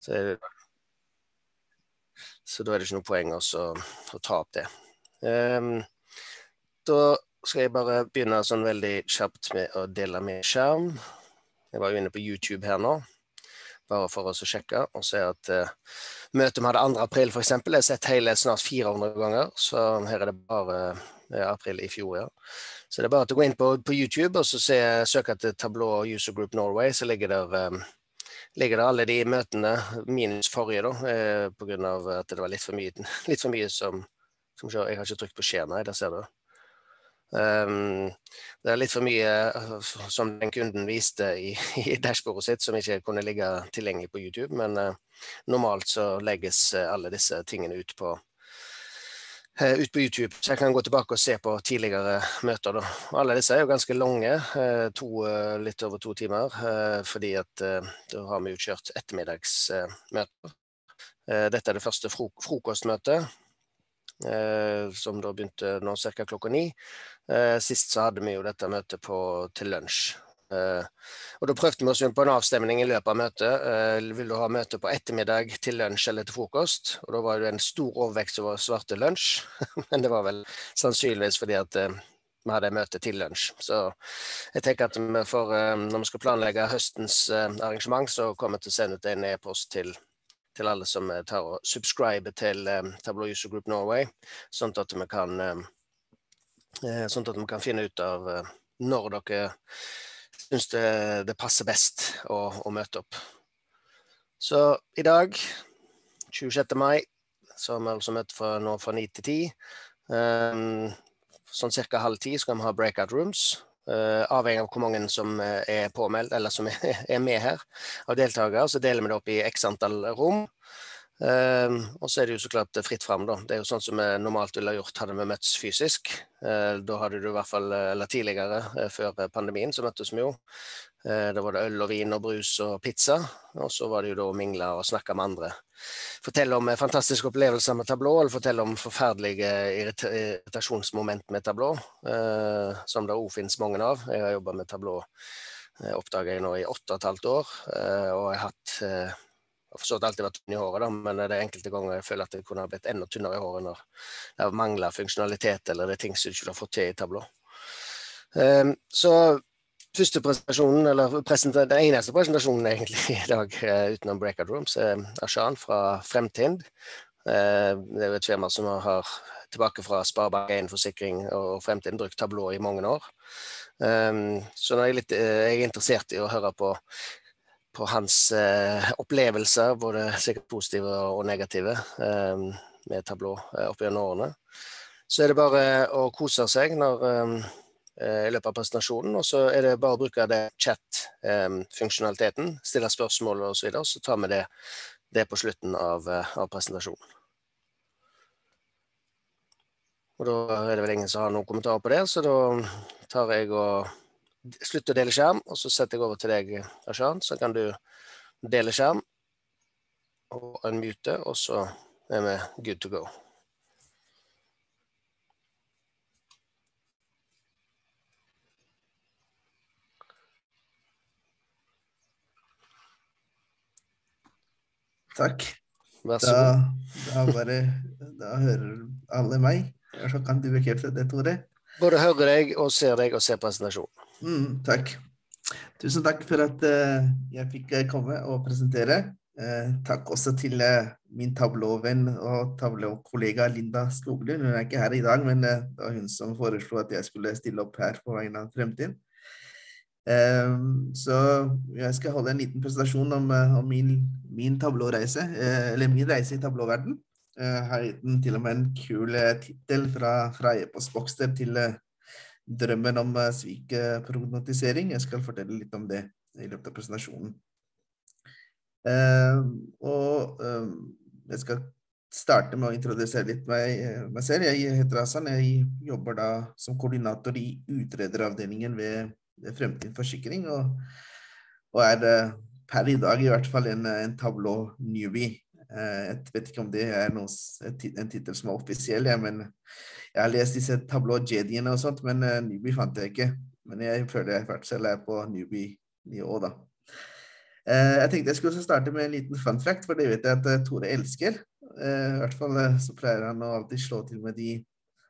Så da det ikke noe poeng også å ta opp det. Da skal jeg bare begynne sånn veldig kjapt med å dele min skjerm. Jeg var jo inne på YouTube her nå, bare for oss å sjekke, og se at møtet vi hadde 2. april for eksempel, jeg har sett hele snart 400 ganger, så her det bare april i fjor, ja. Så det bare til å gå inn på YouTube, og så søke etter Tableau User Group Norway, så ligger der alle de møtene, minus forrige da, på grunn av at det var litt for mye som jeg har ikke trykt på skjermen, nei, der ser du. Det litt for mye som den kunden viste i dashbordet sitt som ikke kunne ligge tilgjengelig på YouTube, men normalt så legges alle disse tingene ut på YouTube, så jeg kan gå tilbake og se på tidligere møter da. Alle disse jo ganske lange, litt over 2 timer, fordi at da har vi jo kjørt ettermiddagsmøter. Dette det første frokostmøtet, som da begynte nå cirka klokka 9. Sist så hadde vi jo dette møtet til lunsj. Og da prøvde vi oss på en avstemning i løpet av møtet. Vil du ha møte på ettermiddag til lunsj eller til frokost? Og da var det en stor overvekt som svarte lunsj, men det var vel sannsynligvis fordi at vi hadde møte til lunsj. Så jeg tenker at når vi skal planlegge høstens arrangement, så kommer vi til å sende ut en e-post til alle som tar og subscriber til Tableau User Group Norway, sånn at vi kan finne ut av når dere synes det passer best å møte opp. Så i dag, 26. mai, så har vi altså møte fra 9 til 10. Sånn cirka 9:30 skal vi ha breakout rooms, avhengig av hvor mange som påmeldt, eller som med her av deltakere, så deler vi det opp i x antall rom. Og så det jo så klart fritt frem da. Det jo sånn som vi normalt ville ha gjort hadde vi møttes fysisk. Da hadde du i hvert fall, eller tidligere, før pandemien, så møttes vi jo. Da var det øl og vin og brus og pizza, og så var det jo da å mingle og snakke med andre. Fortelle om fantastiske opplevelser med Tableau, eller fortelle om forferdelige irritasjonsmoment med Tableau, som det også finnes mange av. Jeg har jobbet med Tableau, oppdaget jeg nå i 8,5 år, og jeg har forstått alltid vært tynn i håret da, men det enkelte ganger jeg føler at det kunne ha blitt enda tynnere i håret når det mangler funksjonalitet eller det ting som du ikke har fått til i Tableau. Så første presentasjonen, eller den eneste presentasjonen egentlig i dag utenom Breakout Rooms, Ashan fra Fremtind. Det jo et firma som har tilbake fra Sparebank 1 Forsikring og Fremtind brukt Tableau i mange år. Så nå jeg er interessert i å høre på hans opplevelser, både sikkert positive og negative, med Tableau opp gjennom årene. Så det bare å kose seg i løpet av presentasjonen, og så det bare å bruke det chat-funksjonaliteten, stille spørsmål og så videre, så tar vi det på slutten av presentasjonen. Og da det vel ingen som har noen kommentarer på det, så da tar jeg og slutter å dele skjerm, og så setter jeg over til deg, Ashan, så kan du dele skjerm og unmute, og så vi good to go. Takk. Vær så god. Da hører alle meg, og så kan du bekrefte det, Tore. Både hører deg og ser presentasjonen. Takk. Tusen takk for at jeg fikk komme og presentere. Takk også til min Tableau-venn og Tableau-kollega Linda Skoglund. Hun ikke her i dag, men det var hun som foreslo at jeg skulle stille opp her på vegne av Fremtid. Så jeg skal holde en liten presentasjon om min Tableau-reise, eller min reise i Tableau-verden. Jeg har til og med en kul titel fra e-postbokser til drømmen om svikprognotisering. Jeg skal fortelle litt om det i løpet av presentasjonen. Jeg skal starte med å introdusere litt meg selv. Jeg heter Hassan, jeg jobber da som koordinator i utrederavdelingen ved Fremtid Forsikring, og per i dag i hvert fall en Tableau newbie. Jeg vet ikke om det en titel som offisiell, men jeg har lest disse Tableau-jediene og sånt, men newbie fant jeg ikke. Men jeg føler jeg selv på newbie-nivå da. Jeg tenkte jeg skulle starte med en liten fun fact, for det vet jeg at Tore elsker. I hvert fall så pleier han å alltid slå til med de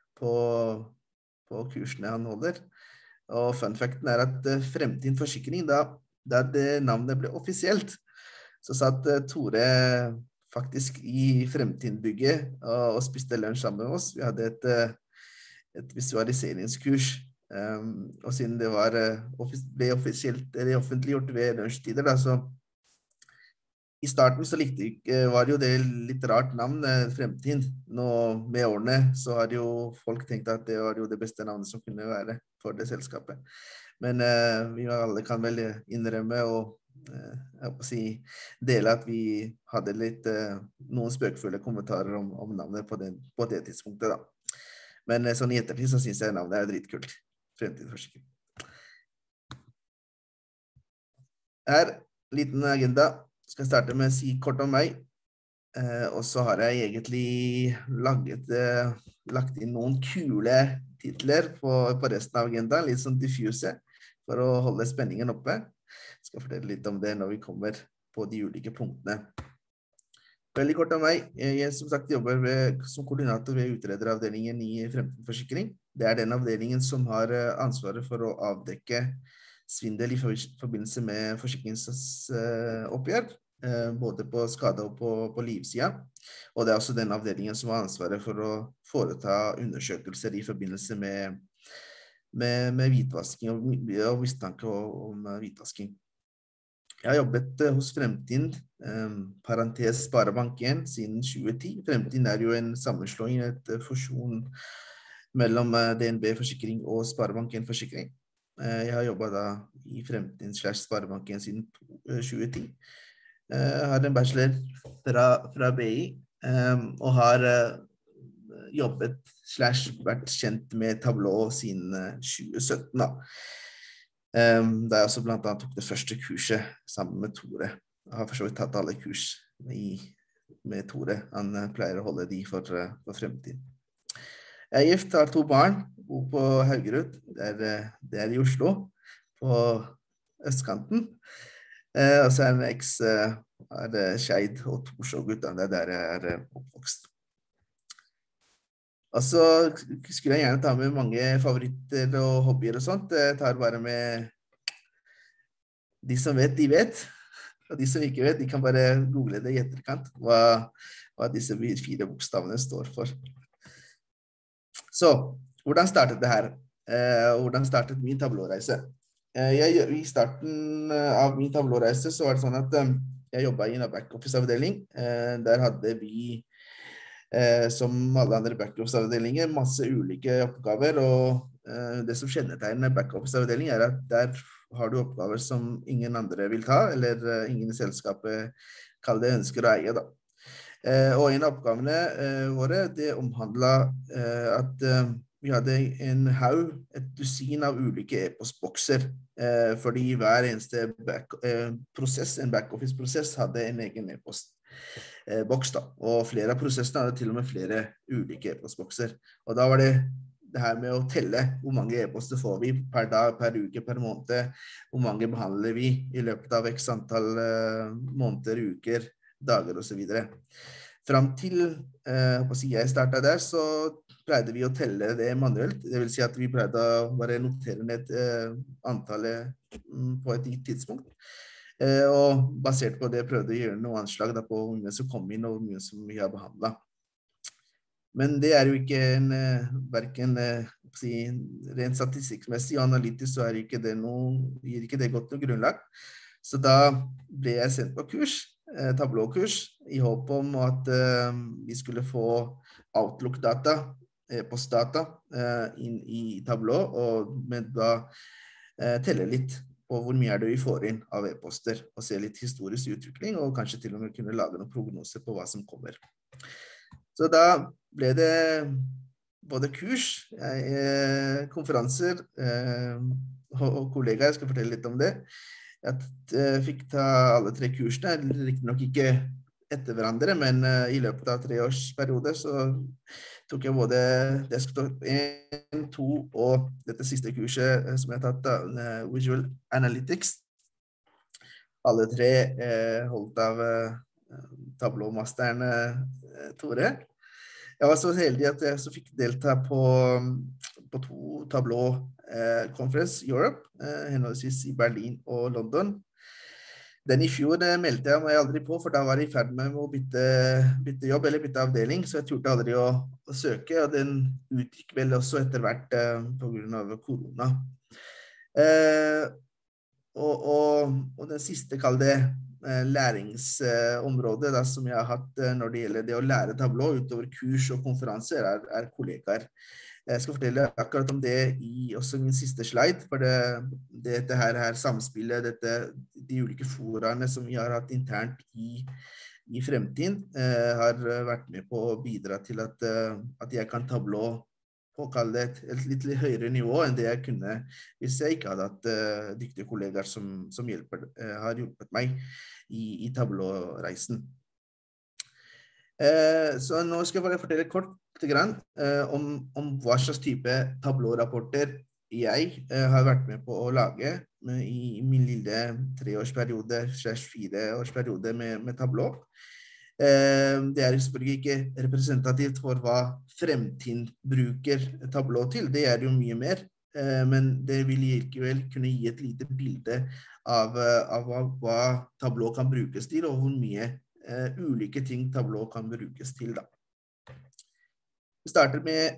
på kursene han holder. Og fun facten at Fremtind Forsikring, da det navnet ble offisielt, så satt Tore faktisk i Fremtindbygget og spiste lunsj sammen med oss. Vi hadde et visualiseringskurs, og siden det ble offentliggjort ved lunsjtider, da, så i starten så var det jo det litt rart navn, Fremtind. Nå med årene så har jo folk tenkt at det var jo det beste navnet som kunne være for det selskapet. Men vi alle kan vel innrømme og jeg må si dele at vi hadde noen spøkfulle kommentarer om navnet på det tidspunktet da. Men sånn i ettertid så synes jeg navnet dritkult. Fremtind Forsikring. Her, liten agenda. Skal starte med å si kort om meg. Og så har jeg egentlig lagt inn noen kule titler på resten av agendaen, litt sånn diffuse, for å holde spenningen oppe. Jeg skal fortelle litt om det når vi kommer på de ulike punktene. Veldig kort om meg. Jeg som sagt jobber som koordinator ved utrederavdelingen i Fremtind Forsikring. Det den avdelingen som har ansvaret for å avdekke svindel i forbindelse med forsikringsoppgjør, både på skade og på livsida. Og det også den avdelingen som har ansvaret for å foreta undersøkelser i forbindelse med hvitvasking og mistanke om hvitvasking. Jeg har jobbet hos Fremtind, parentes Sparebank1, siden 2010. Fremtind jo en sammenslåing, et fusjon mellom DNB Forsikring og Sparebank1 Forsikring. Jeg har jobbet da i Fremtind /Sparebank1 siden 2010. Jeg har en bachelor fra BI, og har jobbet /vært kjent med Tableau siden 2017 da. Da jeg også blant annet tok det første kurset sammen med Tore. Jeg har for så vidt tatt alle kurs med Tore. Han pleier å holde de for Fremtind. Jeg gift, har 2 barn, bor på Haugerud, det i Oslo, på østkanten. Og så en eks Skeid og Torshov-gutt, det der jeg oppvokst. Og så skulle jeg gjerne ta med mange favoritter og hobbyer og sånt. Jeg tar bare med de som vet, de vet. Og de som ikke vet, de kan bare google det i etterkant, hva disse 4 bokstavene står for. Så, hvordan startet det her? Hvordan startet min Tableau-reise? I starten av min Tableau-reise så var det sånn at jeg jobbet i en backoffice-avdeling. Der hadde vi, som alle andre backoffice-avdelinger, masse ulike oppgaver, og det som kjennetegner backoffice-avdeling at der har du oppgaver som ingen andre vil ta, eller ingen i selskapet kaller det ønsker å eie da. Og en av oppgavene våre, det omhandlet at vi hadde en haug, et dusin av ulike e-postbokser, fordi hver eneste prosess, en backoffice-prosess, hadde en egen e-postboks da. Og flere av prosessene hadde til og med flere ulike e-postbokser. Og da var det her med å telle hvor mange e-poster får vi per dag, per uke, per måned, hvor mange behandler vi i løpet av x antall måneder, uker, dager og så videre. Fram til jeg startet der, så pleide vi å telle det manuelt. Det vil si at vi pleide å bare notere ned antallet på et tidspunkt. Og basert på det prøvde vi å gjøre noe anslag da, på hvor mye som kom inn og hvor mye som vi har behandlet. Men det jo ikke hverken rent statistikkmessig og analytisk, så ikke det gir ikke det godt noe grunnlag. Så da ble jeg sendt på kurs, Tableau-kurs, i håp om at vi skulle få Outlook-data, e-postdata inn i Tableau, og da telle litt på hvor mye det vi får inn av e-poster, og se litt historisk utvikling, og kanskje til og med kunne lage noen prognoser på hva som kommer. Så da ble det både kurs, konferanser og kollegaer, jeg skal fortelle litt om det. Jeg fikk ta alle 3 kursene, riktig nok ikke etter hverandre, men i løpet av 3 års periode så tok jeg både desktop 1, 2 og dette siste kurset som jeg har tatt, Visual Analytics. alle tre holdt av tablåmasteren Tore. Jeg var så heldig at jeg så fikk delta på 2 tablå-conference Europe, henholdsvis i Berlin og London. Den i fjor meldte jeg meg aldri på, for da var jeg i ferd med å bytte jobb eller bytte avdeling, så jeg turte aldri å søke, og den utgikk vel også etter hvert på grunn av korona. Og den siste, kall det læringsområdet da, som jeg har hatt når det gjelder det å lære tablå utover kurs og konferanser, er kollegaer. Jeg skal fortelle akkurat om det i også min siste slide, for dette her samspillet, de ulike foraene som vi har hatt internt i Fremtind, har vært med på å bidra til at jeg kan tablå på å kalle det et litt høyere nivå enn det jeg kunne hvis jeg ikke hadde hatt dyktige kollegaer som har hjulpet meg i tablåreisen. Så nå skal jeg bare fortelle kort om hva slags type tablårapporter jeg har vært med på å lage i min lille 3-årsperiode/4-årsperiode med tablå. Det er selvfølgelig ikke representativt for hva Fremtind bruker tablå til, det er jo mye mer, men det vil likevel kunne gi et lite bilde av hva tablå kan brukes til, og hvor mye ulike ting tablå kan brukes til da. Vi starter med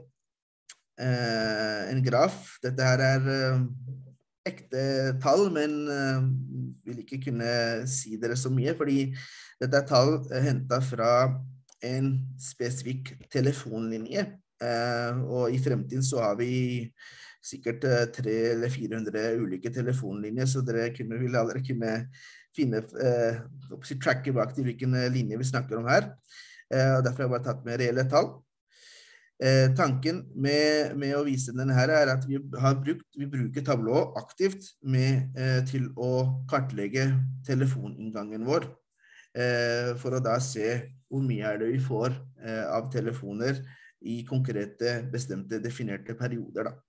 en graf. Dette her ekte tall, men vil ikke kunne si dere så mye, fordi dette er tall hentet fra en spesifikk telefonlinje, og i Fremtiden så har vi sikkert 300 eller 400 ulike telefonlinjer, så dere vil aldri kunne finne tracke bak til hvilken linje vi snakker om her, og derfor har jeg bare tatt med reelle tall. Tanken med å vise denne her er at vi bruker tablå aktivt til å kartlegge telefoninngangen vår, for å da se hvor mye er det vi får av telefoner i konkrete, bestemte, definerte perioder da.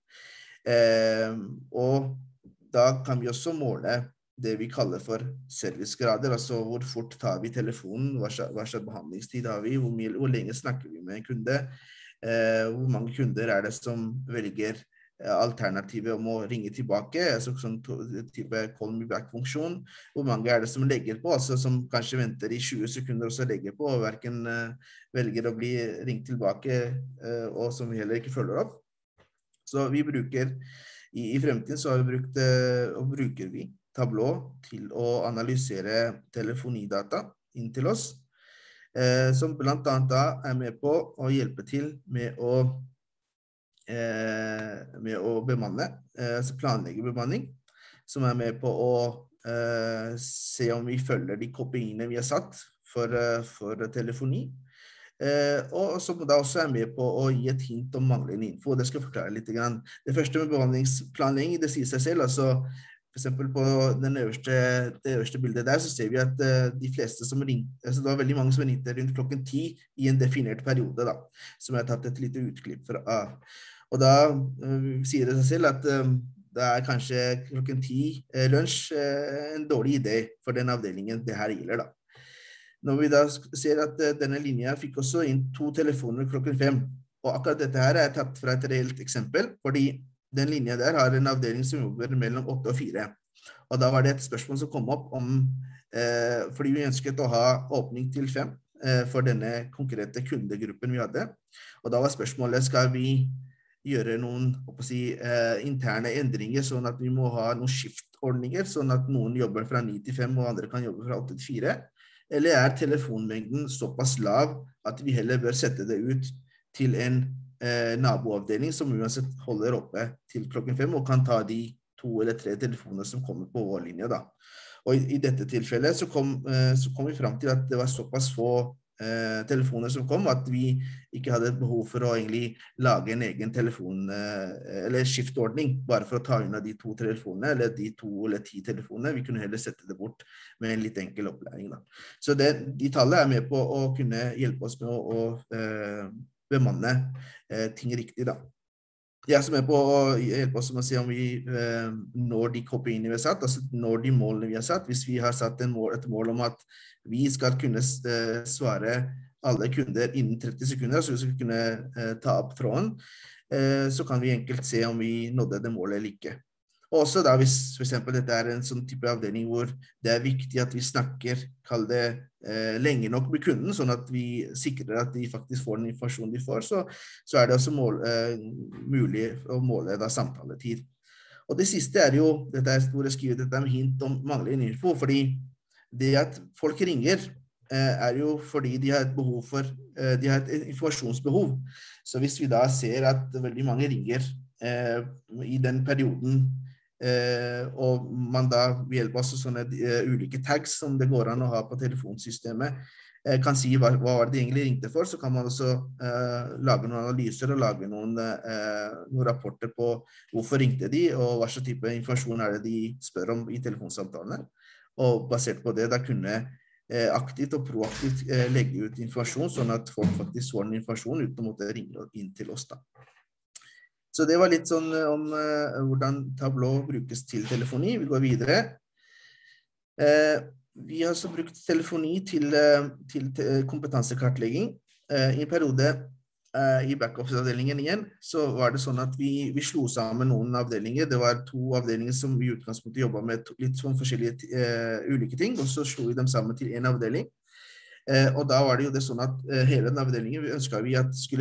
Og da kan vi også måle det vi kaller for servicegrader, altså hvor fort tar vi telefonen, hva slags behandlingstid har vi, hvor lenge snakker vi med en kunde, hvor mange kunder er det som velger alternativet om å ringe tilbake, altså sånn type call me back-funksjon, hvor mange er det som legger på, altså som kanskje venter i 20 sekunder og så legger på, og hverken velger å bli ringt tilbake, og som vi heller ikke følger opp. Så vi bruker, i Fremtiden så bruker vi tablå til å analysere telefonidata inn til oss, som blant annet da er med på å hjelpe til med å bemanne, altså planlegge bemanning, som er med på å se om vi følger de KPI-ene vi har satt for telefoni, og som da også er med på å gi et hint om manglende info. Det skal jeg forklare litt grann. Det første med bemanningsplanlegging, det sier seg selv, altså for eksempel på det øverste bildet der, så ser vi at de fleste som ringte, altså det var veldig mange som ringte rundt klokken 10 i en definert periode da, som jeg har tatt et lite utklipp fra. Og da sier det seg selv at det er kanskje klokken 10 lunsj en dårlig idé for den avdelingen det her gjelder da. Når vi da ser at denne linja fikk også inn 2 telefoner klokken 5, og akkurat dette her er tatt fra et reelt eksempel, fordi den linja der har en avdeling som jobber mellom 8 og 4. Og da var det et spørsmål som kom opp om, fordi vi ønsket å ha åpning til 5 for denne konkrete kundegruppen vi hadde. Og da var spørsmålet, skal vi gjøre noen interne endringer, sånn at vi må ha noen skiftordninger, sånn at noen jobber fra 9 til 5 og andre kan jobbe fra 8 til 4? Eller er telefonmengden såpass lav at vi heller bør sette det ut til en naboavdeling som uansett holder oppe til klokken 5 og kan ta de 2 eller 3 telefoner som kommer på vår linje da. Og i dette tilfellet så kom vi frem til at det var såpass få telefoner som kom, at vi ikke hadde et behov for å egentlig lage en egen telefon eller skiftordning, bare for å ta unna de 2 telefonene, eller de 2 eller 10 telefonene. Vi kunne heller sette det bort med en litt enkel opplæring da. Så de tallene er med på å kunne hjelpe oss med å bemanne ting riktig da. Jeg som på å hjelpe oss med å se om vi når de KPI-ene vi har satt, altså når de målene vi har satt. Hvis vi har satt et mål om at vi skal kunne svare alle kunder innen 30 sekunder, så vi skal kunne ta opp tråden, så kan vi enkelt se om vi nådde det målet eller ikke. Også da hvis for eksempel dette en sånn type avdeling hvor det viktig at vi snakker, kall det lenge nok med kunden, sånn at vi sikrer at de faktisk får den informasjonen de får, så det også mulig å måle da samtaletid. Og det siste jo, dette hvor jeg skriver dette med hint om manglende info, fordi det at folk ringer jo fordi de har et behov for, de har et informasjonsbehov. Så hvis vi da ser at veldig mange ringer i den perioden, og man da ved hjelp av sånne ulike tags som det går an å ha på telefonsystemet, kan si hva var det de egentlig ringte for, så kan man også lage noen analyser og lage noen rapporter på hvorfor ringte de, og hva slags type informasjon det de spør om i telefonsamtalene. Og basert på det da kunne aktivt og proaktivt legge ut informasjon, sånn at folk faktisk får den informasjonen uten å måtte ringe inn til oss da. Så det var litt sånn om hvordan Tableau brukes til telefoni. Vi går videre. Vi har så brukt telefoni til kompetansekartlegging. I en periode i backoffice-avdelingen igjen, så var det sånn at vi slo sammen noen avdelinger. Det var 2 avdelinger som vi i utgangspunktet jobbet med litt sånn forskjellige ulike ting, og så slo vi dem sammen til en avdeling. Og da var det jo det sånn at hele den avdelingen ønsket vi at skulle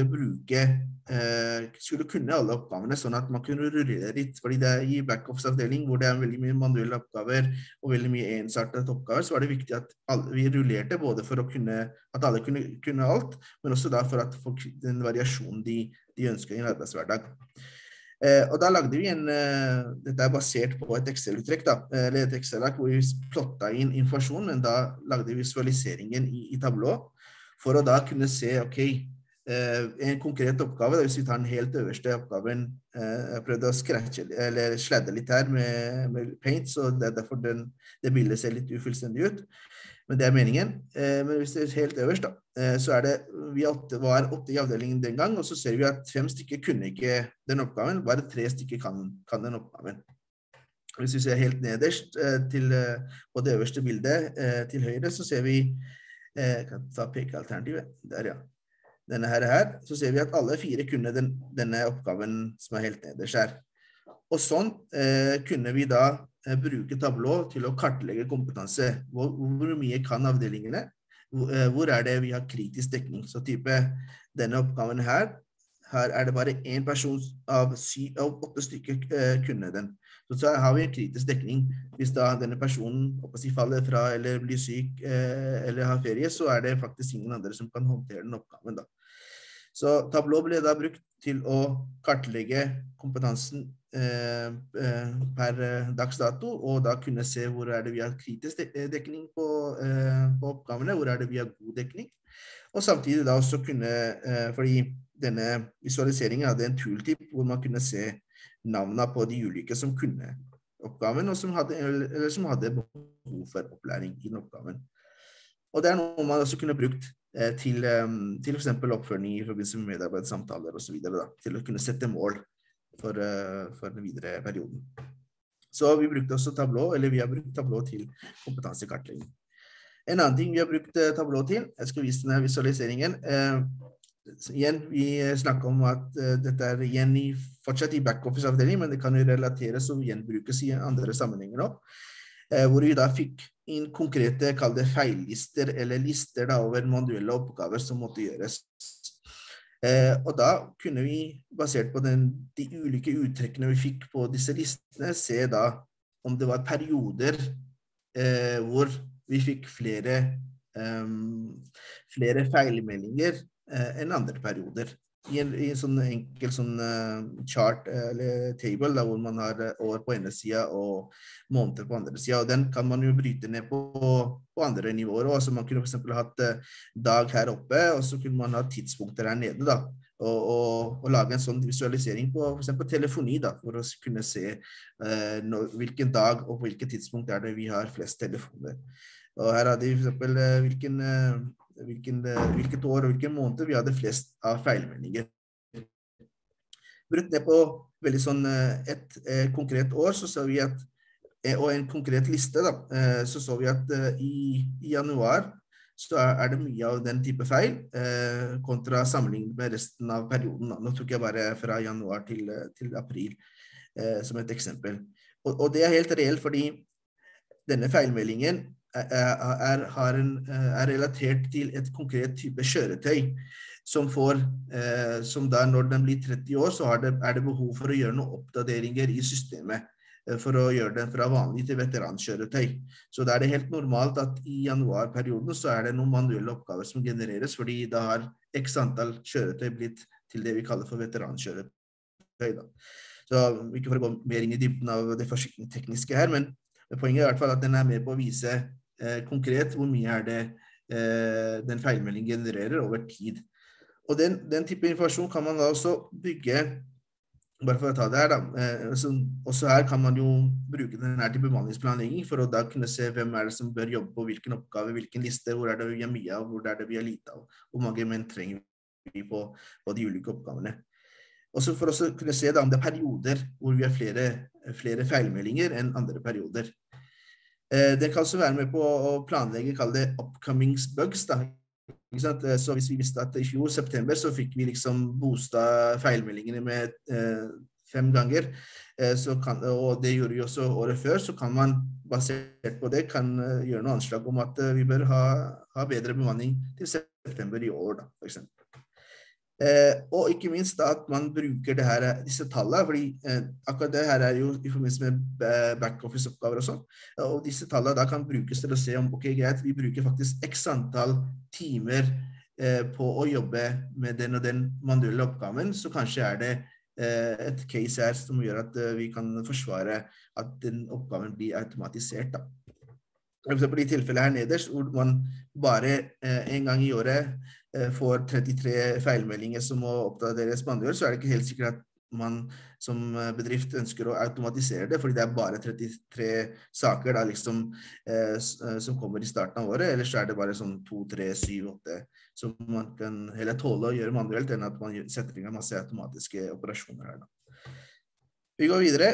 kunne alle oppgavene, sånn at man kunne rullere litt, fordi det i backoffice-avdeling hvor det veldig mye manuelle oppgaver og veldig mye ensartet oppgaver, så var det viktig at vi rullerte både for å at alle kunne alt, men også da for at folk den variasjonen de ønsker i en arbeidshverdag. Og da lagde vi dette basert på et Excel-uttrekk da, eller et Excel-ark hvor vi plottet inn informasjon, men da lagde vi visualiseringen i Tableau, for å da kunne se, ok, en konkret oppgave, hvis vi tar den helt øverste oppgaven, jeg prøvde å scratche, eller sladde litt her med Paint, så det derfor det bildet ser litt ufullstendig ut. Men det meningen. Men hvis det helt øverst da, så vi var 8 i avdelingen den gang, og så ser vi at 5 stykker kunne ikke den oppgaven, bare 3 stykker kan den oppgaven. Hvis vi ser helt nederst på det øverste bildet til høyre, så ser vi, jeg kan ta pekealternativet, der ja. Denne her, så ser vi at alle 4 kunne denne oppgaven som helt nederst her. Og sånn kunne vi da bruke Tableau til å kartlegge kompetanse. Hvor mye kan avdelingene? Hvor det vi har kritisk dekning? Så type denne oppgaven her det bare en person av 8 stykker kunne den. Så har vi en kritisk dekning. Hvis da denne personen faller fra eller blir syk eller har ferie, så det faktisk ingen andre som kan håndtere den oppgaven da. Så Tableau ble da brukt til å kartlegge kompetansen per dags dato, og da kunne se hvor det vi har kritisk dekning på oppgavene, hvor det vi har god dekning, og samtidig da også kunne, fordi denne visualiseringen hadde en tooltip hvor man kunne se navnene på de ulike som kunne oppgaven, og som hadde behov for opplæring i den oppgaven. Og det noe man også kunne brukt til for eksempel oppføring i forbindelse med medarbeidssamtaler og så videre da, til å kunne sette mål for den videre perioden. Så vi brukte også Tableau, eller vi har brukt Tableau til kompetansekartlegging. En annen ting vi har brukt Tableau til, jeg skal vise denne visualiseringen. Igjen, vi snakker om at dette igjen fortsatt i backoffice-avdeling, men det kan jo relateres og gjenbrukes i andre sammenhenger også, hvor vi da fikk inn konkrete, kall det feillister, eller lister da over manuelle oppgaver som måtte gjøres. Og da kunne vi, basert på de ulike uttrekkene vi fikk på disse listene, se da om det var perioder hvor vi fikk flere feilmeldinger enn andre perioder. I en sånn enkel chart eller table da, hvor man har år på ene siden og måneder på andre siden, og den kan man jo bryte ned på andre nivåer også. Man kunne for eksempel hatt dag her oppe, og så kunne man ha tidspunkter her nede da, og lage en sånn visualisering på for eksempel telefoni da, for å kunne se hvilken dag og på hvilket tidspunkt det vi har flest telefoner. Og her hadde vi for eksempel hvilket år og hvilken måned vi hadde flest av feilmeldinger. brutt ned på veldig sånn et konkret år, så vi at, og en konkret liste da, så vi at i januar så det mye av den type feil, kontra sammenlignet med resten av perioden. Nå tok jeg bare fra januar til april, som et eksempel. Og det helt reelt, fordi denne feilmeldingen er relatert til et konkret type kjøretøy, som da når den blir 30 år, så det behov for å gjøre noen oppdateringer i systemet, for å gjøre den fra vanlig til veterankjøretøy. Så da det helt normalt at i januarperioden så det noen manuelle oppgaver som genereres, fordi da har x antall kjøretøy blitt til det vi kaller for veterankjøretøy da. Så ikke for å gå mer inn i dybden av det forsikringstekniske her, men poenget i hvert fall at den med på å vise konkret hvor mye det den feilmeldingen genererer over tid. Og den type informasjon kan man da også bygge, bare for å ta det her da, også her kan man jo bruke den her til bemanningsplanlegging, for å da kunne se hvem det som bør jobbe på hvilken oppgave, hvilken liste, hvor det vi har mye av, hvor det vi har lite av, hvor mange menn trenger vi på de ulike oppgavene. Også for å kunne se da om det perioder hvor vi har flere feilmeldinger enn andre perioder. Det kan også være med på å planlegge, kalle det upcoming bugs da. Så hvis vi visste at i fjor, september, så fikk vi liksom boostet feilmeldingene med 5 ganger, og det gjorde vi også året før, så kan man basert på det gjøre noen anslag om at vi bør ha bedre bemanning til september i år da, for eksempel. Og ikke minst da at man bruker disse tallene, fordi akkurat det her jo i forbindelse med back-office-oppgaver og sånn, og disse tallene da kan brukes til å se om, ok, greit, vi bruker faktisk x antall timer på å jobbe med den og den manuelle oppgaven, så kanskje det et case her som gjør at vi kan forsvare at den oppgaven blir automatisert da. For eksempel i tilfellet her nederst, hvor man bare en gang i året får 33 feilmeldinger som må oppdateres manuelt, så det ikke helt sikkert at man som bedrift ønsker å automatisere det, fordi det bare 33 saker da, liksom, som kommer i starten av året, eller så det bare sånn 2, 3, 7, 8, som man kan heller tåle å gjøre manuelt, enn at man setter inn masse automatiske operasjoner her da. Vi går videre,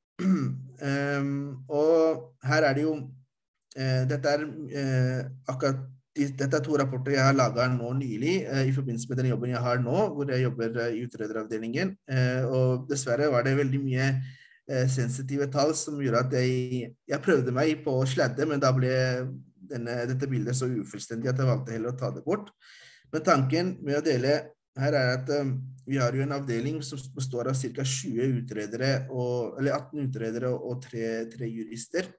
og her det jo dette akkurat dette 2 rapporter jeg har laget nå nylig i forbindelse med den jobben jeg har nå, hvor jeg jobber i utrederavdelingen, og dessverre var det veldig mye sensitive tall som gjorde at jeg prøvde meg på å sladde, men da ble dette bildet så ufullstendig at jeg valgte heller å ta det bort. Men tanken med å dele her at vi har jo en avdeling som består av ca. 20 utredere, eller 18 utredere og 3 jurister,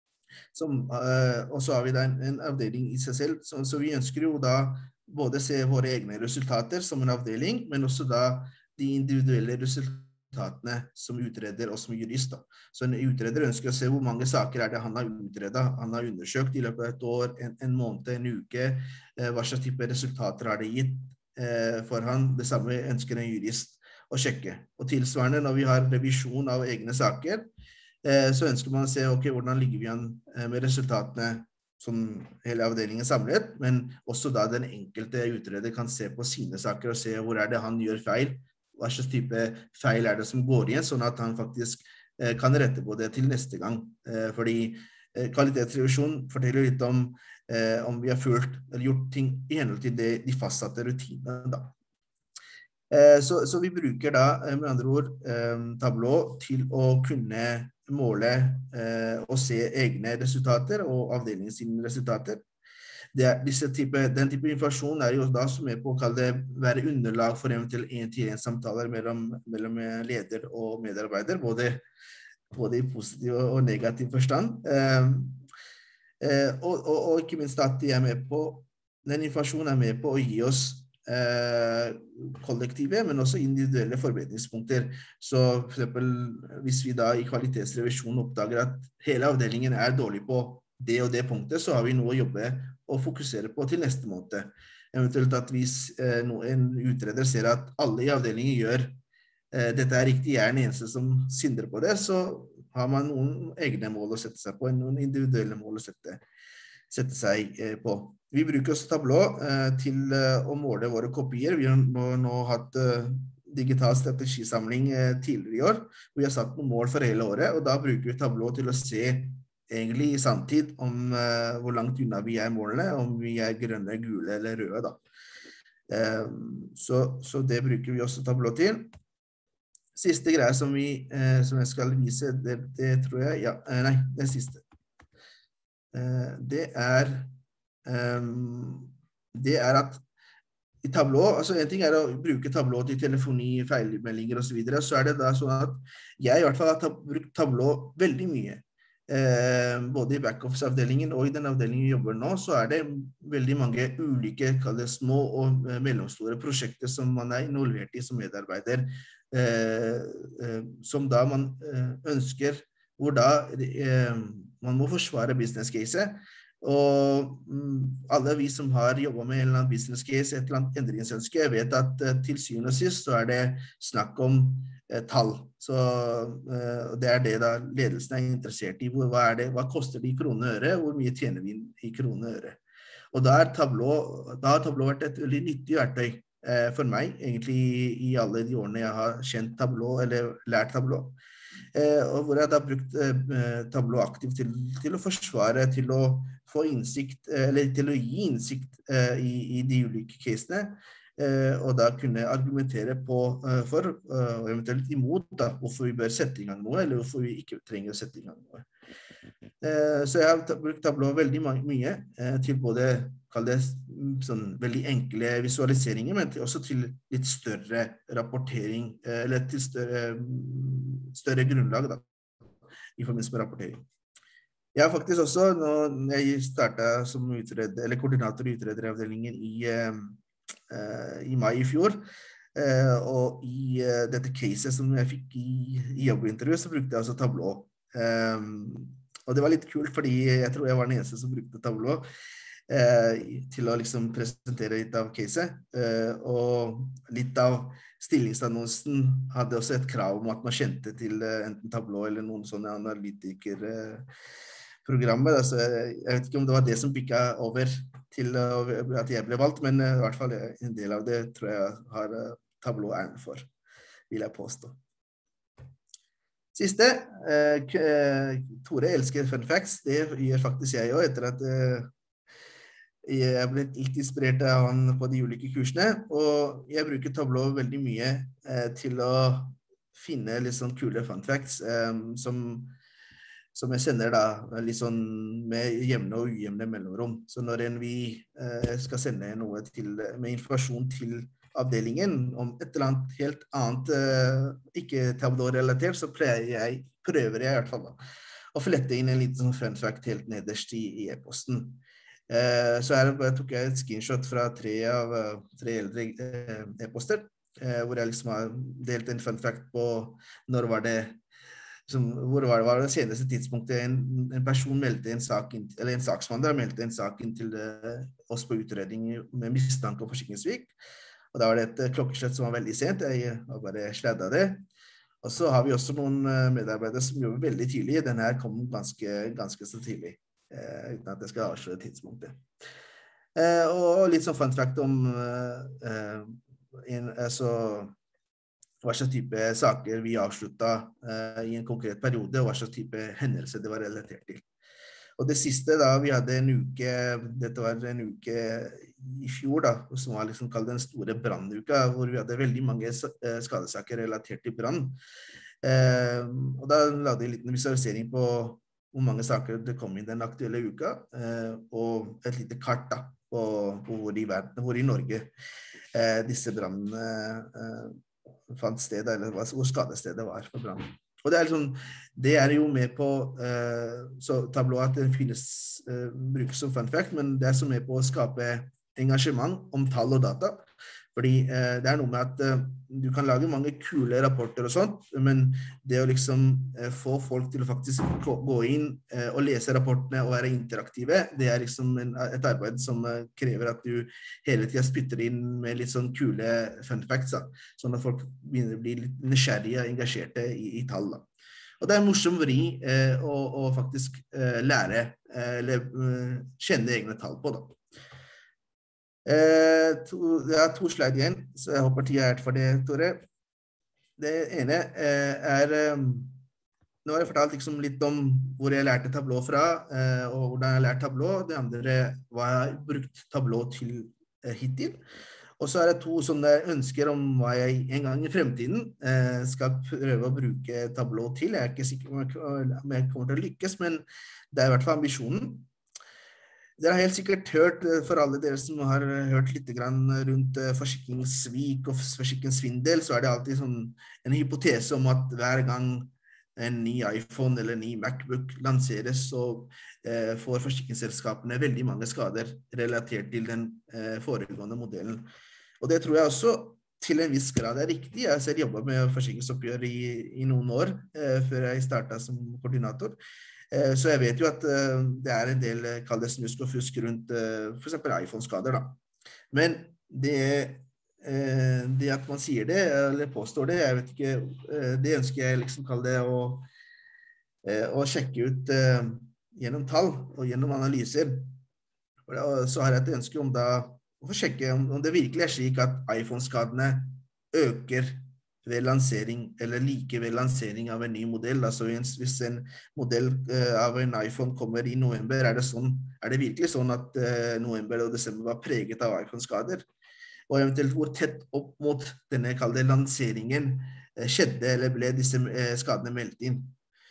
og så har vi da en avdeling i seg selv, så vi ønsker jo da både se våre egne resultater som en avdeling, men også da de individuelle resultatene som utreder og som jurist da. Så en utreder ønsker å se hvor mange saker det han har utredet, han har undersøkt i løpet av et år, en måned, en uke, hva slags type resultater har det gitt for han. Det samme ønsker en jurist å sjekke. Og tilsvarende når vi har revisjon av egne saker, så ønsker man å se hvordan ligger vi an med resultatene som hele avdelingen samlet, men også da den enkelte utreder kan se på sine saker og se hvor det han gjør feil, hva slags type feil det som går igjen, sånn at han faktisk kan rette på det til neste gang. Fordi kvalitetsrevisjon forteller litt om vi har gjort ting i henhold til de fastsatte rutinene da. Så vi bruker da med andre ord Tableau til å kunne måle og se egne resultater og avdelingen sine resultater. Den type informasjon jo da som på å være underlag for eventuelt 1-til-1 samtaler mellom leder og medarbeider, både i positiv og negativ forstand. Og ikke minst at den informasjonen med på å gi oss kollektive, men også individuelle forbedringspunkter. Så for eksempel, hvis vi da i kvalitetsrevisjonen oppdager at hele avdelingen dårlig på det og det punktet, så har vi noe å jobbe og fokusere på til neste måned. Eventuelt at hvis en utreder ser at alle i avdelingen gjør dette riktig, den eneste som synder på det, så har man noen egne mål å sette seg på, noen individuelle mål å sette seg på. Vi bruker også Tableau til å måle våre kopier. Vi har nå hatt digital strategisamling tidligere I år, hvor vi har satt noen mål for hele året, og da bruker vi Tableau til å se egentlig I samtid om hvor langt unna vi målene, om vi grønne, gule eller røde da. Så det bruker vi også Tableau til. Siste greie som jeg skal vise, det tror jeg, ja, nei, det siste. Det at I Tableau, altså en ting å bruke Tableau til telefoni, feilmeldinger og så videre, så det da sånn at jeg I hvert fall har brukt Tableau veldig mye. Både I backoffice-avdelingen og I den avdelingen vi jobber nå, så det veldig mange ulike, kall det små og mellomstore prosjekter som man involvert I som medarbeider, som da man ønsker, hvor da man må forsvare business case, og alle vi som har jobbet med en eller annen business case, et eller annet endringsønske, vet at til syvende og sist så det snakk om tall. Så det det da ledelsen interessert I. Hva koster det I kroner og øre? Hvor mye tjener vi I kroner og øre? Og da har Tableau vært et veldig nyttig verktøy for meg, egentlig I alle de årene jeg har kjent Tableau eller lært Tableau. Og hvor jeg da har brukt Tableau aktivt til å forsvare, til å få innsikt, eller til å gi innsikt I de ulike casene, og da kunne argumentere for, og eventuelt imot da, hvorfor vi bør sette I gang noe, eller hvorfor vi ikke trenger å sette I gang noe. Så jeg har brukt Tableau veldig mye til både, kall det sånn veldig enkle visualiseringer, men også til litt større rapportering, eller til større grunnlag da, I forbindelse med rapportering. Jeg har faktisk også, når jeg startet som koordinator I utrederavdelingen I mai I fjor, og I dette caset som jeg fikk I jobbintervju, så brukte jeg også Tableau. Og det var litt kult, fordi jeg tror jeg var den eneste som brukte Tableau til å liksom presentere litt av caset, og litt av stillingsannonsen hadde også et krav om at man kjente til enten Tableau eller noen sånne analytikerprogrammer, så jeg vet ikke om det var det som bygget over til at jeg ble valgt, men I hvert fall en del av det tror jeg har Tableau æren for, vil jeg påstå. Siste, Tore elsker fun facts, det gjør faktisk jeg også, etter at jeg ble litt inspirert av han på de ulike kursene, og jeg bruker Tableau veldig mye til å finne litt sånn kule fun facts, som jeg sender da litt sånn med jevne og ujevne mellomrom. Så når vi skal sende noe med informasjon til avdelingen om et eller annet helt annet, ikke Tableau-relatert, så prøver jeg I hvert fall da, å flette inn en liten sånn fun fact helt nederst I e-posten. Så tok jeg et screenshot fra tre eldre e-poster, hvor jeg liksom har delt en fun fact på når var det seneste tidspunktet en person meldte en sak inn, eller en saksmann meldte en sak inn til oss på utredning med mistanke og forsikringssvik. Og da var det et klokkeslett som var veldig sent, jeg har bare sladdet det. Og så har vi også noen medarbeidere som jobber veldig tidlig, den her kom ganske så tidlig, uten at jeg skal avsløre tidspunktet. Og litt sånn fun fact om hva slags type saker vi avsluttet I en konkret periode, og hva slags type hendelse det var relatert til. Og det siste da, vi hadde en uke, dette var en uke I fjor da, som var liksom kalt den store brannuka, hvor vi hadde veldig mange skadesaker relatert til brann. Og da lagde jeg en liten visualisering på hvor mange saker det kom I den aktuelle uka, og et lite kart da, på hvor I Norge disse brannene fant sted, eller hvor skadestedet var for brann. Og det jo med på så Tableau at det finnes brukes som fun fact, men det så med på å skape engasjement om tall og data, fordi det noe med at du kan lage mange kule rapporter og sånt, men det å liksom få folk til å faktisk gå inn og lese rapportene og være interaktive, det liksom et arbeid som krever at du hele tiden spytter inn med litt sånn kule fun facts, sånn at folk begynner å bli litt nysgjerrige og engasjerte I tall. Og det morsom vri å faktisk lære eller kjenne egne tall på da. Jeg har 2 slide igjen, så jeg håper tiden for det, Tore. det ene nå har jeg fortalt liksom litt om hvor jeg lærte Tableau fra, og hvordan jeg lærte Tableau. Det andre, hva jeg har brukt Tableau til hittil. Og så det to sånne ønsker om hva jeg en gang i fremtiden skal prøve å bruke Tableau til. Jeg ikke sikker om jeg kommer til å lykkes, men det I hvert fall ambisjonen. Dere har helt sikkert hørt, for alle dere som har hørt litt grann rundt forsikringssvik og forsikringssvindel, så det alltid sånn en hypotese om at hver gang en ny iPhone eller en ny MacBook lanseres, så får forsikringsselskapene veldig mange skader relatert til den foregående modellen. Og det tror jeg også til en viss grad riktig. Jeg har selv jobbet med forsikringsoppgjør i noen år før jeg startet som koordinator. Så jeg vet jo at det en del kalles snusk og fusk rundt for eksempel iPhone-skader da. Men det at man sier det, eller påstår det, jeg vet ikke, det ønsker jeg liksom kalle det å sjekke ut gjennom tall og gjennom analyser. Og så har jeg et ønske om da å få sjekke om det virkelig slik at iPhone-skadene øker ved lansering, eller like ved lansering av en ny modell. Altså hvis en modell av en iPhone kommer i november, det virkelig sånn at november og desember var preget av iPhone-skader? Og eventuelt hvor tett opp mot denne kalde lanseringen skjedde, eller ble disse skadene meldt inn?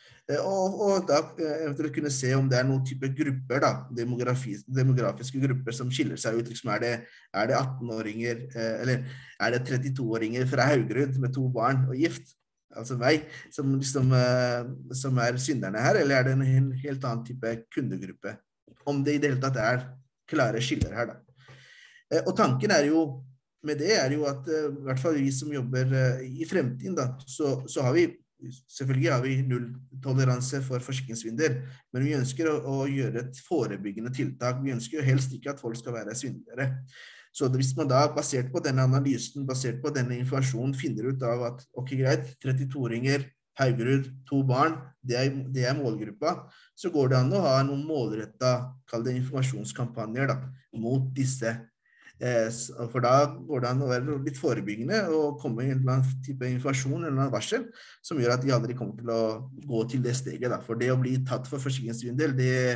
Og da eventuelt kunne se om det noen type grupper da, demografiske grupper som skiller seg ut, liksom det 18-åringer, eller det 32-åringer fra Haugerud med 2 barn og gift, altså meg, som liksom, som synderne her, eller det en helt annen type kundegruppe, om det I det hele tatt klare skiller her da. Og tanken jo, med det jo at, I hvert fall vi som jobber I fremtiden da, så har vi selvfølgelig har vi null toleranse for forsikringssvindel, men vi ønsker å gjøre et forebyggende tiltak. Vi ønsker jo helst ikke at folk skal være svindlere. Så hvis man da, basert på denne analysen, basert på denne informasjonen, finner ut av at, ok, greit, 32-åringer, Haugerud, 2 barn, det målgruppa, så går det an å ha noen målrettet, kall det informasjonskampanjer da, mot disse. For da går det an å være litt forebyggende og komme I en eller annen type informasjon eller en varsel som gjør at de aldri kommer til å gå til det steget da. For det å bli tatt for forsikringssvindel,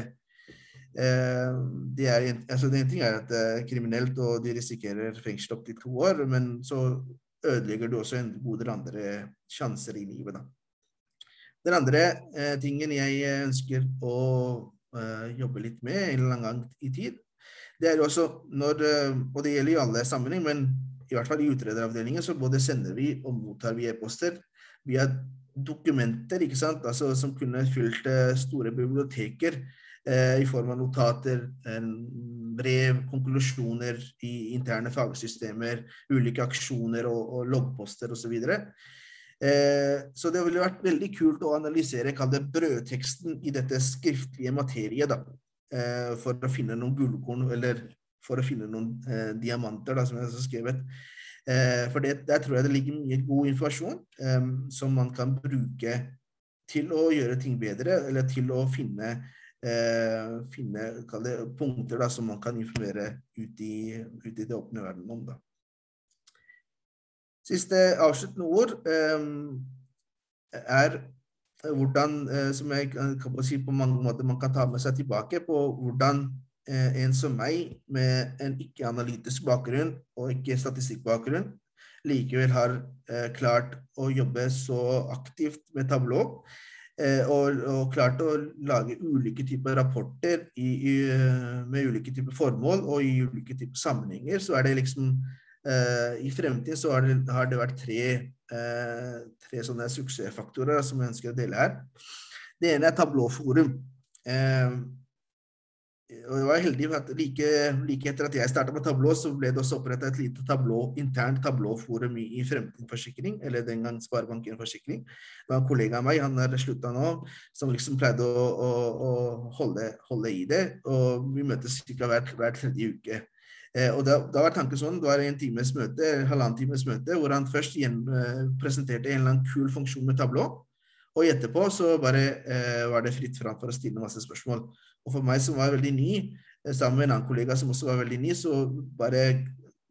altså det en ting at det kriminelt og de risikerer fengsel opp til 2 år, men så ødelegger du også en god del andre sjanser I livet da. Den andre tingen jeg ønsker å jobbe litt med en eller annen gang I tid, det jo også når, og det gjelder I alle sammenheng, men I hvert fall I utrederavdelingen, så både sender vi og mottar vi e-poster via dokumenter, ikke sant? Altså, som kunne fylt store biblioteker I form av notater, brev, konklusjoner I interne fagsystemer, ulike aksjoner og loggposter og så videre. Så det ville vært veldig kult å analysere, kall det brødteksten I dette skriftlige materiet da. For å finne noen gullkorn eller for å finne noen diamanter da, som jeg har skrevet. For der tror jeg det ligger mye god informasjon som man kan bruke til å gjøre ting bedre, eller til å finne kall det, punkter da, som man kan informere ut I det åpne verden om. Da. Siste avsluttende ord hvordan, som jeg kan si på mange måter man kan ta med seg tilbake på hvordan en som meg med en ikke-analytisk bakgrunn og ikke statistikkbakgrunn likevel har klart å jobbe så aktivt med Tableau og klart å lage ulike typer rapporter med ulike typer formål og I ulike typer sammenhenger, så det liksom I fremtiden så har det vært tre sånne suksessfaktorer som jeg ønsker å dele her. Det ene Tableau Forum. Og jeg var heldig for at like etter at jeg startet med Tableau, så ble det også opprettet et lite internt Tableau Forum I Fremtiden Forsikring, eller den gang Sparebanken Forsikring. Det var en kollega av meg, han har sluttet nå, som liksom pleide å holde I det, og vi møtes cirka hver tredje uke. Og da var tanken sånn, det var en times møte, halvannen times møte, hvor han først presenterte en eller annen kul funksjon med Tableau, og etterpå så bare var det fritt fram for å stille masse spørsmål. Og for meg som var veldig ny, sammen med en annen kollega som også var veldig ny, så bare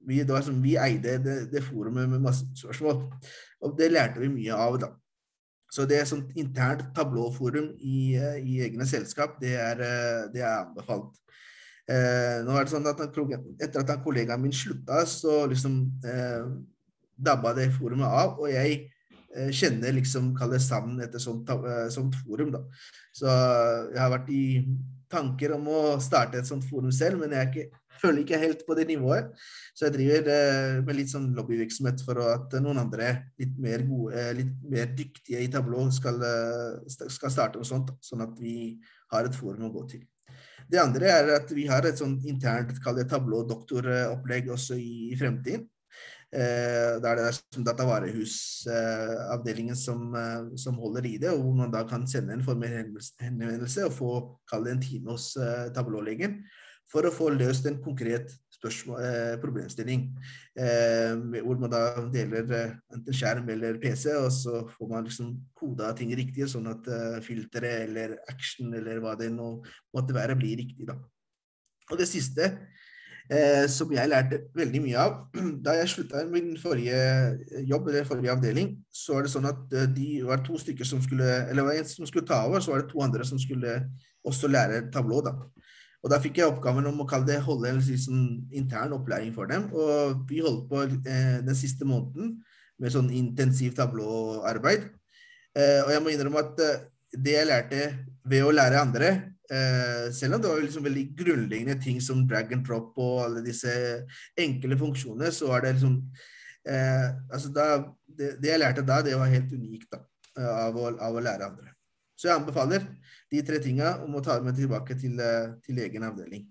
vi eide det forumet med masse spørsmål, og det lærte vi mye av da. Så det sånt internt tablåforum i egne selskap, det er anbefalt. Nå det sånn at etter at kollegaen min sluttet, så liksom dabba det forumet av, og jeg kjenner liksom, kaller det savn etter sånt forum da. Så jeg har vært i tanker om å starte et sånt forum selv, men jeg føler ikke helt på det nivået. Så jeg driver med litt sånn lobbyvirksomhet for at noen andre litt mer dyktige i Tableau skal starte noe sånt, sånn at vi har et forum å gå til. Det andre at vi har et sånt internt, kall det Tableau-doktoropplegg også i fremtiden. Da det som datavarehusavdelingen som holder i det, og hvor man da kan sende en formell henvendelse og få kalle det en time hos tablålegen for å få løst en konkret problemstilling, hvor man da deler enten skjerm eller PC, og så får man liksom koda ting riktig, sånn at filtre eller action eller hva det nå måtte være blir riktig da. Og det siste som jeg lærte veldig mye av. Da jeg sluttet min forrige jobb, eller forrige avdeling, så det sånn at de var 2 stykker som skulle, eller var en som skulle ta over, så var det 2 andre som skulle også lære Tableau da. Og da fikk jeg oppgaven om å holde en sånn intern opplæring for dem, og vi holdt på den siste måneden med sånn intensiv Tableau-arbeid. Og jeg må innrømme at det jeg lærte ved å lære andre, selv om det var liksom veldig grunnleggende ting som drag and drop og alle disse enkle funksjonene, så var det liksom altså det jeg lærte da, det var helt unikt da, av å lære andre. Så jeg anbefaler de 3 tingene om å ta med tilbake til egen avdeling.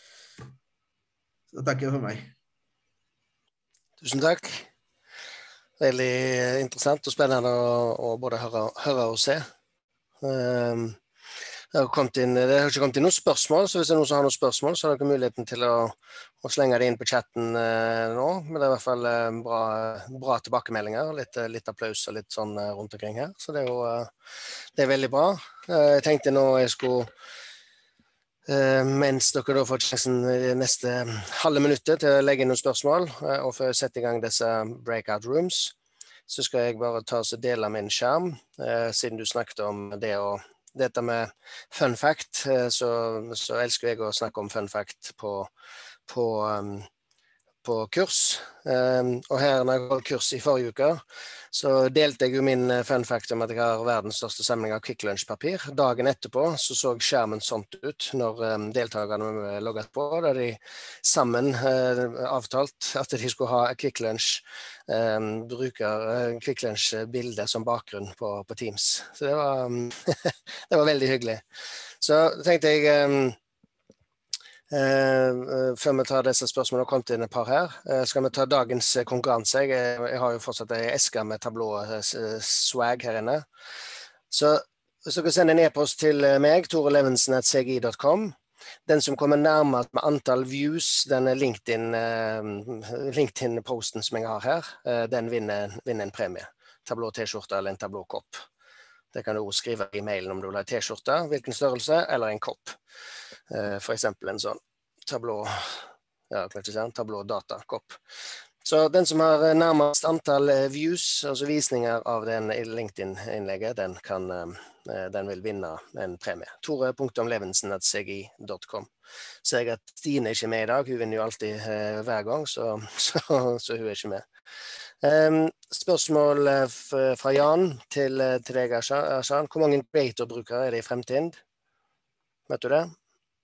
Så takker jeg for meg. Tusen takk. Veldig interessant og spennende å både høre og se. Det har ikke kommet inn noen spørsmål, så hvis det er noen som har noen spørsmål, så har dere muligheten til å slenge det inn på chatten nå, men det er i hvert fall bra tilbakemeldinger, litt applaus og litt sånn rundt omkring her, så det er veldig bra. Jeg tenkte nå jeg skulle, mens dere da får sjansen i neste halve minuttet til å legge inn noen spørsmål, og for å sette i gang disse breakout rooms, så skal jeg bare ta og dele min skjerm, siden du snakket om dette med fun fact, så elsker jeg å snakke om fun fact på kurs. Og her når jeg holdt kurs i forrige uke, så delte jeg jo min fun fact om at jeg har verdens største samling av Quick Lunch-papir. Dagen etterpå så skjermen sånt ut når deltakerne logget på, da de sammen avtalt at de skulle ha Quick Lunch, bruker Quick Lunch-bildet som bakgrunn på Teams. Så det var, det var veldig hyggelig. Så tenkte jeg før vi tar disse spørsmålene og kommet inn et par her, skal vi ta dagens konkurranse. Jeg har jo fortsatt en eske med Tableau-swag her inne. Så hvis dere sender en e-post til meg, toreLevensen@cgi.com, den som kommer nærmest med antall views, denne LinkedIn-posten som jeg har her, den vinner en premie. Tableau T-skjorte eller en Tableau-kopp. Det kan du også skrive i mailen om du vil ha T-skjorte, hvilken størrelse, eller en kopp. For eksempel en sånn Tableau, Tableau datakopp. Så den som har nærmest antall views, altså visninger av den LinkedIn-innlegget, den vil vinne en premie. tore.levensen@cgi.com. Så jeg at Stine ikke er med i dag, hun vinner jo alltid hver gang, så hun er ikke med. Spørsmål fra Jan til deg, Arshan. Hvor mange Creator-brukere er det i fremtiden? Vet du det?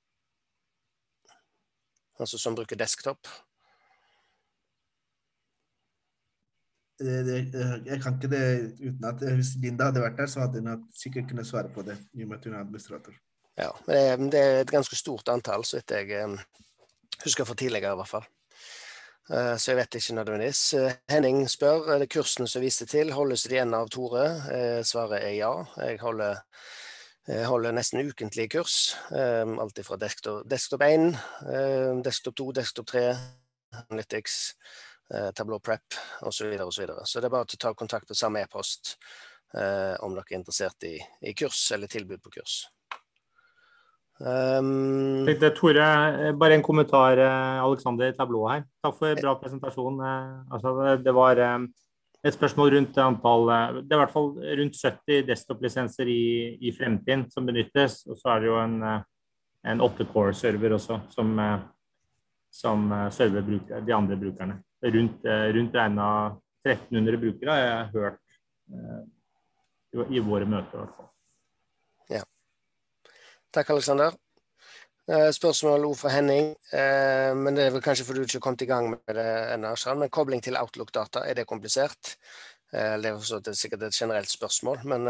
Altså som bruker desktop? Jeg kan ikke det uten at hvis Linda hadde vært der, så hadde hun sikkert kunnet svare på det, i og med at hun er administrator. Ja, men det er et ganske stort antall, så etter jeg husker for tidligere i hvert fall. Så jeg vet ikke nødvendigvis. Henning spør, er det kursene som viste til, holdes de igjen av Tore? Svaret er ja. Jeg holder nesten ukentlige kurs, alltid fra desktop 1, desktop 2, desktop 3, Analytics, Tableau Prep, og så videre og så videre. Så det er bare til å ta kontakt på samme e-post om dere er interessert i kurs eller tilbud på kurs. Tenkte, Tore, bare en kommentar, Alexander Tableau her. Takk for bra presentasjon. Altså, det var et spørsmål rundt antall, det i hvert fall rundt 70 desktop-lisenser i fremtiden som benyttes, og så det jo en 8-core-server også, som server de andre brukerne. Rundt regnet 1300 brukere har jeg hørt i våre møter i hvert fall. Ja. Takk, Alexander. Spørsmål ord fra Henning, men det vel kanskje fordi du ikke kommet i gang med det ennå, men kobling til Outlook-data, det komplisert? Det sikkert et generelt spørsmål, men...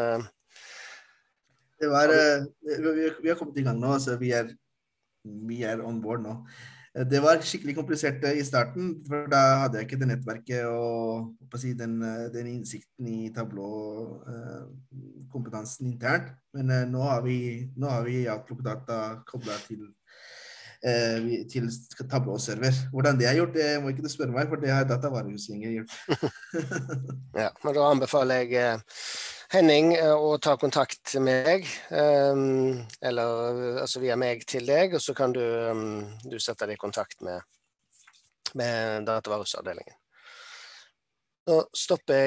vi har kommet i gang nå, så vi on board nå. Det var skikkelig komplisert i starten, for da hadde jeg ikke det nettverket og den innsikten i Tableau-kompetansen internt. Men nå har vi Outlook-data koblet til Tableau-server. Hvordan det gjort, det må ikke du spørre meg, for det har datavarehusgjengen gjort. Ja, men da anbefaler jeg Henning å ta kontakt med deg, eller altså via meg til deg, og så kan du sette deg i kontakt med datavarehusavdelingen. Så stopper jeg